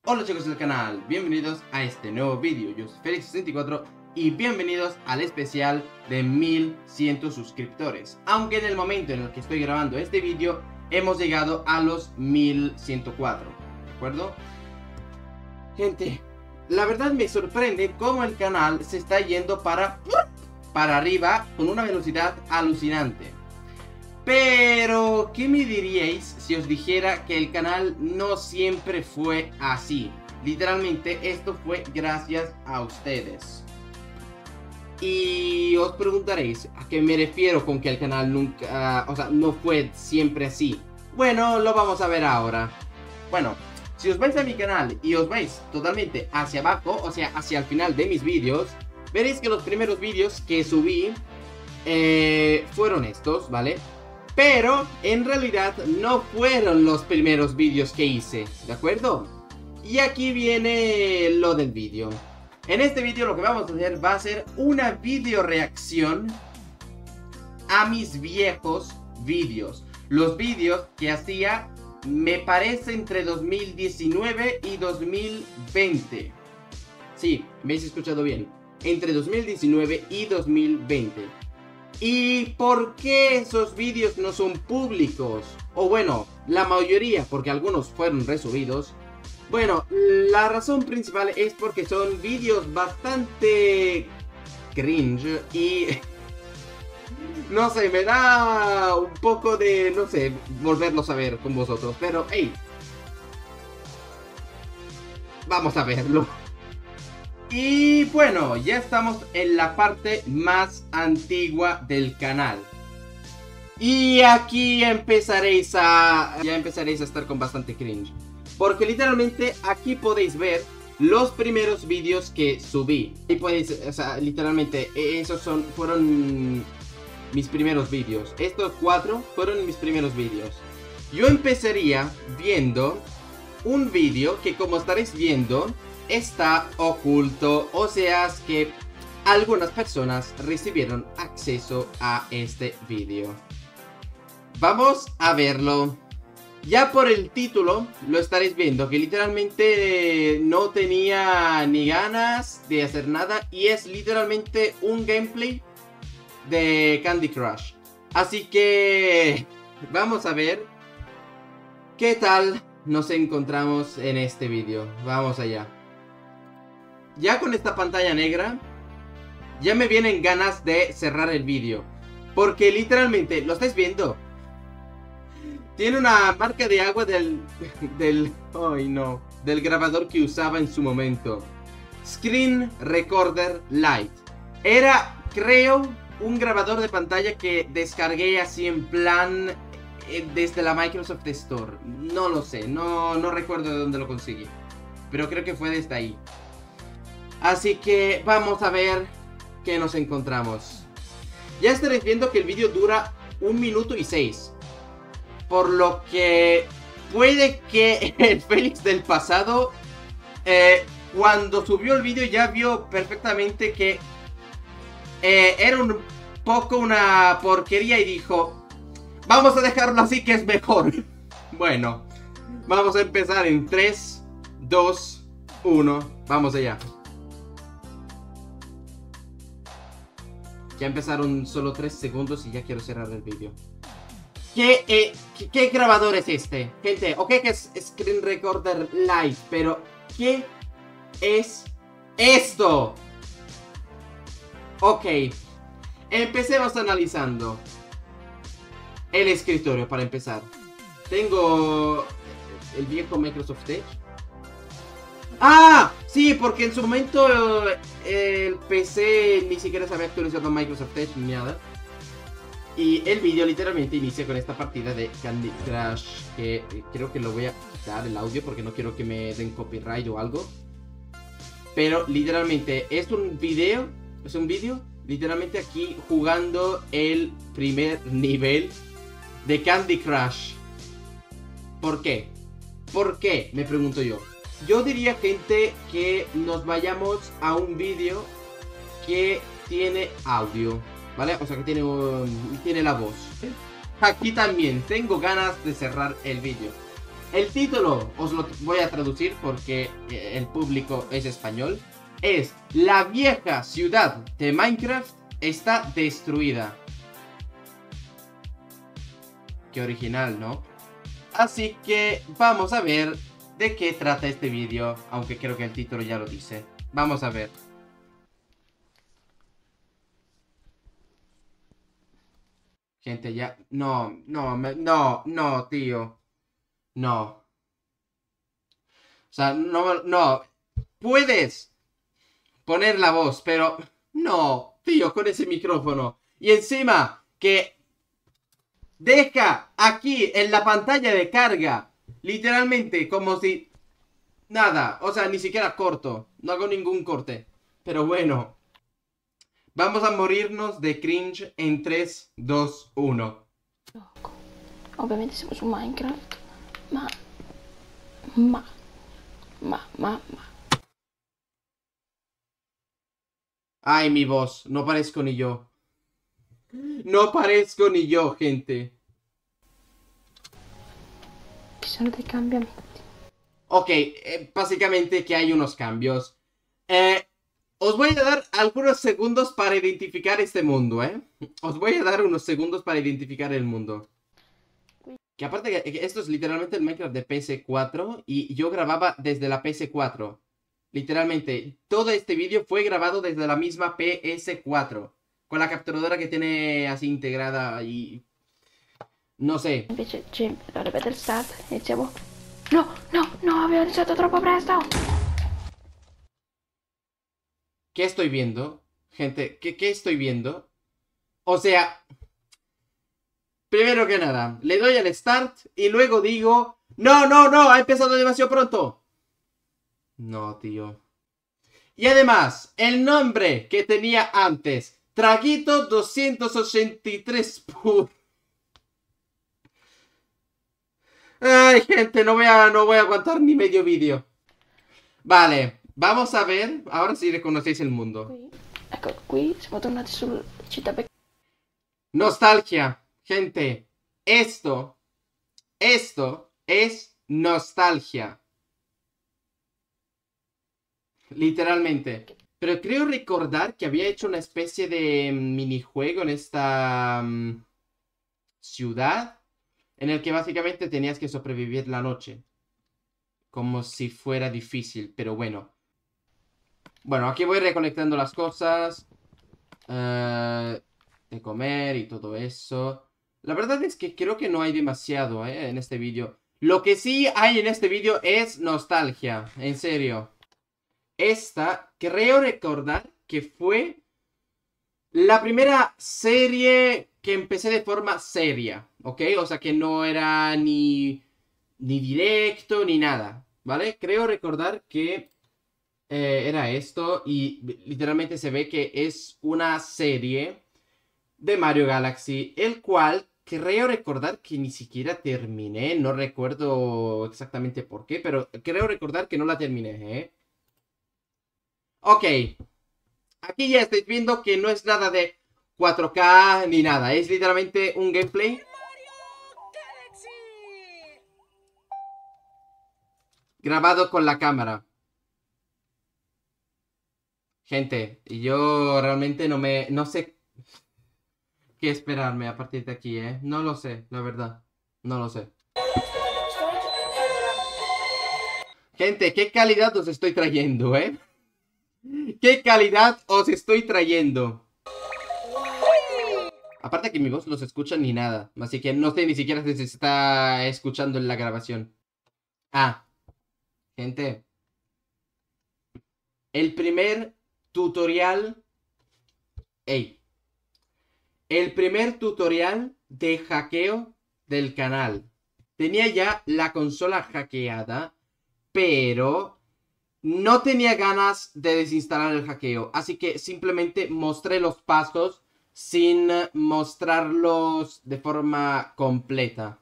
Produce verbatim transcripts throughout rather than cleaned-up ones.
Hola chicos del canal, bienvenidos a este nuevo vídeo. Yo soy Felix sesenta y cuatro y bienvenidos al especial de mil cien suscriptores. Aunque en el momento en el que estoy grabando este vídeo hemos llegado a los mil ciento cuatro, ¿de acuerdo? Gente, la verdad me sorprende cómo el canal se está yendo para, para arriba con una velocidad alucinante. Pero, ¿qué me diríais si os dijera que el canal no siempre fue así? Literalmente, esto fue gracias a ustedes. Y os preguntaréis, ¿a qué me refiero con que el canal nunca, uh, o sea, no fue siempre así? Bueno, lo vamos a ver ahora. Bueno, si os vais a mi canal y os vais totalmente hacia abajo, o sea, hacia el final de mis vídeos, veréis que los primeros vídeos que subí eh, fueron estos, ¿vale? Pero en realidad no fueron los primeros vídeos que hice, ¿de acuerdo? Y aquí viene lo del vídeo. En este vídeo lo que vamos a hacer va a ser una video reacción a mis viejos vídeos. Los vídeos que hacía, me parece, entre dos mil diecinueve y dos mil veinte. Sí, me habéis escuchado bien. Entre dos mil diecinueve y dos mil veinte. ¿Y por qué esos vídeos no son públicos? O bueno, la mayoría, porque algunos fueron resubidos. Bueno, la razón principal es porque son vídeos bastante cringe y no sé, me da un poco de, no sé, volverlos a ver con vosotros. Pero, hey, vamos a verlo. Y bueno, ya estamos en la parte más antigua del canal. Y aquí empezaréis a... Ya empezaréis a estar con bastante cringe. Porque literalmente aquí podéis ver los primeros vídeos que subí. Y podéis, o sea, literalmente esos son, fueron mis primeros vídeos. Estos cuatro fueron mis primeros vídeos. Yo empezaría viendo un vídeo que, como estaréis viendo, está oculto, o sea que algunas personas recibieron acceso a este vídeo. Vamos a verlo. Ya por el título lo estaréis viendo que literalmente no tenía ni ganas de hacer nada y es literalmente un gameplay de Candy Crush. Así que vamos a ver qué tal nos encontramos en este vídeo. Vamos allá. Ya con esta pantalla negra, ya me vienen ganas de cerrar el vídeo. Porque literalmente, ¿lo estáis viendo? Tiene una marca de agua del... del... ay no. Del grabador que usaba en su momento. Screen Recorder Lite. Era, creo, un grabador de pantalla que descargué así en plan... Eh, desde la Microsoft Store. No lo sé, no, no recuerdo de dónde lo conseguí. Pero creo que fue desde ahí. Así que vamos a ver qué nos encontramos. Ya estaréis viendo que el vídeo dura un minuto y seis. Por lo que puede que el Félix del pasado, eh, cuando subió el vídeo, ya vio perfectamente que eh, era un poco una porquería y dijo: vamos a dejarlo así, que es mejor. Bueno, vamos a empezar en tres, dos, uno. Vamos allá. Ya empezaron solo tres segundos y ya quiero cerrar el vídeo. ¿Qué, eh, ¿qué, ¿Qué grabador es este? Gente, ok que es Screen Recorder Lite, pero ¿qué es esto? Ok, empecemos analizando el escritorio para empezar. Tengo el viejo Microsoft Edge. ¡Ah! Sí, porque en su momento eh, el P C ni siquiera se había actualizado a Microsoft Edge ni nada. Y el vídeo literalmente inicia con esta partida de Candy Crush, que eh, creo que lo voy a quitar el audio porque no quiero que me den copyright o algo. Pero literalmente es un video, es un vídeo literalmente aquí jugando el primer nivel de Candy Crush. ¿Por qué? ¿Por qué? Me pregunto yo. Yo diría, gente, que nos vayamos a un vídeo que tiene audio, ¿vale? O sea, que tiene, um, tiene la voz. Aquí también tengo ganas de cerrar el vídeo. El título os lo voy a traducir porque el público es español. Es: la vieja ciudad de Minecraft está destruida. Qué original, ¿no? Así que vamos a ver de qué trata este vídeo, aunque creo que el título ya lo dice. Vamos a ver. Gente, ya... No, no, me... no, no, tío. No. O sea, no, no. Puedes poner la voz, pero... No, tío, con ese micrófono. Y encima, que... deja aquí en la pantalla de carga. Literalmente, como si... nada, o sea, ni siquiera corto. No hago ningún corte. Pero bueno. Vamos a morirnos de cringe en tres, dos, uno. Ovviamente siamo su Minecraft, ma, ma, ma, ma, ma. Ay, mi voz, no parezco ni yo. No parezco ni yo, gente. Ci sono dei cambiamenti. Ok, eh, básicamente que hay unos cambios. Eh, os voy a dar algunos segundos para identificar este mundo, ¿eh? Os voy a dar unos segundos para identificar el mundo. Que aparte que esto es literalmente el Minecraft de P S cuatro y yo grababa desde la P S cuatro. Literalmente, todo este vídeo fue grabado desde la misma P S cuatro. Con la capturadora que tiene así integrada y... no sé. Invece ci dovrebbe del start, iniziamo. No, no, no, avevo iniziato troppo presto. ¿Qué estoy viendo? Gente, ¿qué, qué estoy viendo? O sea... primero que nada, le doy al start y luego digo... ¡No, no, no! ¡Ha empezado demasiado pronto! No, tío. Y además, el nombre que tenía antes... Traguito doscientos ochenta y tres Pur. Ay, gente, no voy a, no voy a aguantar ni medio vídeo. Vale, vamos a ver. Ahora sí reconocéis el mundo. Qui, ecco, qui siamo tornati sul città be- Nostalgia. Gente, esto, esto es nostalgia. Literalmente. Pero creo recordar que había hecho una especie de minijuego en esta um, ciudad, en el que básicamente tenías que sobrevivir la noche. Como si fuera difícil, pero bueno. Bueno, aquí voy recolectando las cosas. Uh, de comer y todo eso. La verdad es que creo que no hay demasiado ¿eh? en este vídeo. Lo que sí hay en este vídeo es nostalgia. En serio. Esta, creo recordar que fue la primera serie que empecé de forma seria, ¿ok? O sea que no era ni, ni directo ni nada, ¿vale? Creo recordar que eh, era esto y literalmente se ve que es una serie de Mario Galaxy, el cual creo recordar que ni siquiera terminé, no recuerdo exactamente por qué, pero creo recordar que no la terminé, ¿eh? Ok, aquí ya estáis viendo que no es nada de cuatro K ni nada, es literalmente un gameplay grabado con la cámara. Gente, yo realmente no me, no sé qué esperarme a partir de aquí, ¿eh? No lo sé, la verdad, no lo sé. Gente, ¿qué calidad os estoy trayendo, eh? ¿Qué calidad os estoy trayendo? Aparte que mi voz no se escucha ni nada. Así que no sé ni siquiera si se está escuchando en la grabación. Ah. Gente. El primer tutorial... Ey. El primer tutorial de hackeo del canal. Tenía ya la consola hackeada. Pero... no tenía ganas de desinstalar el hackeo, así que simplemente mostré los pasos sin mostrarlos de forma completa.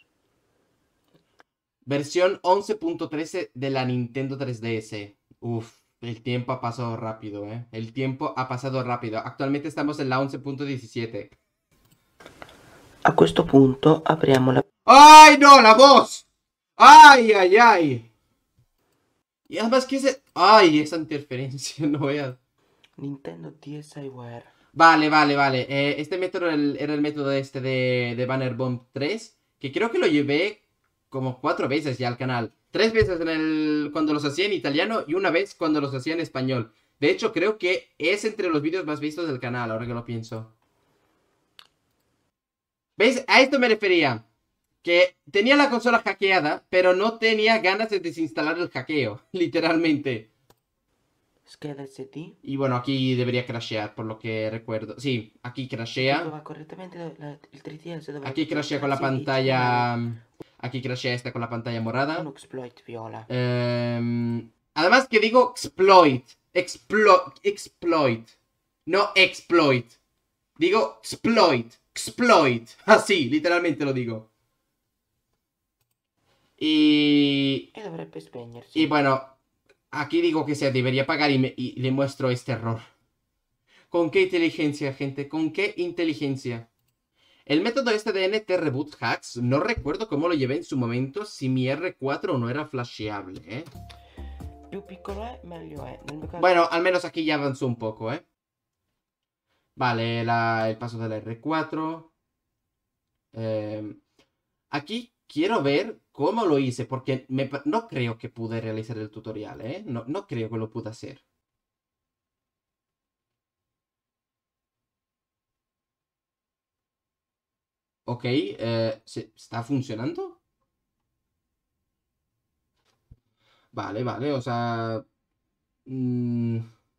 Versión once punto trece de la Nintendo tres D S. Uf, el tiempo ha pasado rápido, eh. El tiempo ha pasado rápido. Actualmente estamos en la once punto diecisiete. A questo punto apriamo la... ¡Ay, no! ¡La voz! ¡Ay, ay, ay! Y además que ese... ¡Ay, esa interferencia! No veas. Nintendo D S I Ware. Vale, vale, vale. Eh, este método era el, era el método este de, de Banner Bomb tres. Que creo que lo llevé como cuatro veces ya al canal. Tres veces en el, cuando los hacía en italiano y una vez cuando los hacía en español. De hecho, creo que es entre los vídeos más vistos del canal, ahora que lo pienso. ¿Veis? A esto me refería. Que tenía la consola hackeada, pero no tenía ganas de desinstalar el hackeo. Literalmente. Scheda S D. Y bueno, aquí debería crashear, por lo que recuerdo. Sí, aquí crashea. Va correctamente la- la- il tre D S dovrebbe Aquí crashea con la portarsi pantalla... Aquí crashea esta con la pantalla morada. un exploit viola. Ehm, además que digo exploit. Exploit. Exploit. No exploit. Digo exploit. Exploit. Así, literalmente lo digo. Y... E dovrebbe spegnersi. Y bueno, aquí digo que se debería pagar y, me- y le muestro este error. ¿Con qué inteligencia, gente? ¿Con qué inteligencia? El método este de N T Reboot Hacks, no recuerdo cómo lo llevé en su momento, si mi R cuatro no era flasheable, ¿eh? Più piccolo è, meglio è. Nel mio caso... Bueno, al menos aquí ya avanzó un poco, ¿eh? Vale, la- el paso de la R cuatro. Eh, aquí quiero ver cómo lo hice, porque me pa- no creo que pude realizar el tutorial, ¿eh? No, no creo que lo pude hacer. Ok, eh, ¿se- ¿está funcionando? Vale, vale, o sea... mm,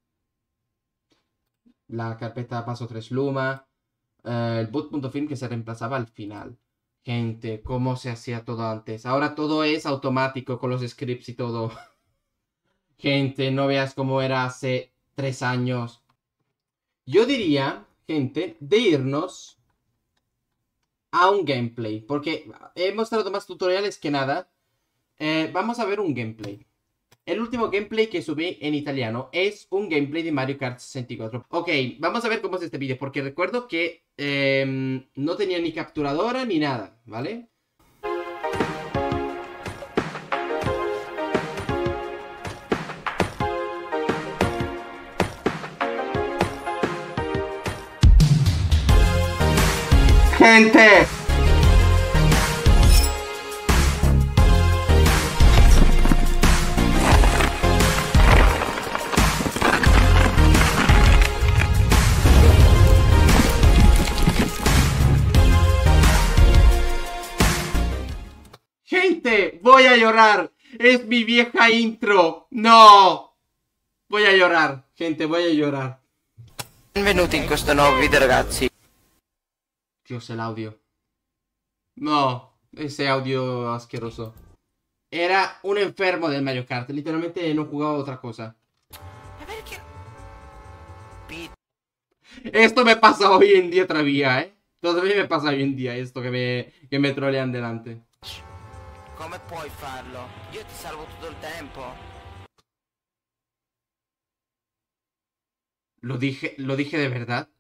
la carpeta paso tres Luma. eh, el boot.film que se reemplazaba al final. Gente, ¿cómo se hacía todo antes? Ahora todo es automático con los scripts y todo. Gente, no veas cómo era hace tres años. Yo diría, gente, de irnos a un gameplay. Porque he mostrado más tutoriales que nada. Eh, vamos a ver un gameplay. El último gameplay que subí en italiano es un gameplay de Mario Kart sesenta y cuatro. Ok, vamos a ver cómo es este vídeo, porque recuerdo que eh, no tenía ni capturadora ni nada, ¿vale? ¡Gente! ¡Gente! ¡Voy a llorar! ¡Es mi vieja intro! ¡No! Voy a llorar, gente, voy a llorar. Benvenuti in questo nuovo video, ragazzi. Dios, el audio. No, ese audio asqueroso. Era un enfermo del Mario Kart. Literalmente no jugaba otra cosa. Esto me pasa hoy en día todavía, ¿eh? Todavía me pasa hoy en día esto que me, que me trolean delante. Come puoi farlo? Io ti salvo tutto il tempo. Lo dije, lo dije de verdad.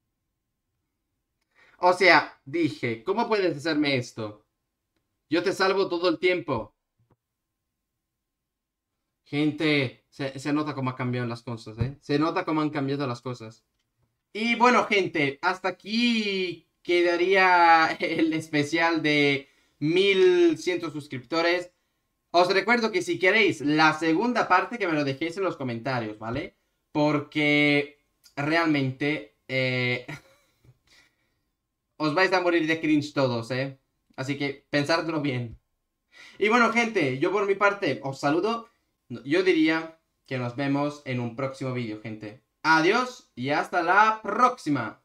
O sea, dije, ¿cómo puedes hacerme esto? Yo te salvo todo el tiempo. Gente, se, se nota cómo han cambiado las cosas, ¿eh? Se nota cómo han cambiado las cosas. Y bueno, gente, hasta aquí quedaría el especial de mil cien suscriptores. Os recuerdo que si queréis la segunda parte, que me lo dejéis en los comentarios, ¿vale? Porque realmente eh, os vais a morir de cringe todos, ¿eh? Así que pensadlo bien. Y bueno, gente, yo por mi parte os saludo. Yo diría que nos vemos en un próximo vídeo, gente. Adiós y hasta la próxima.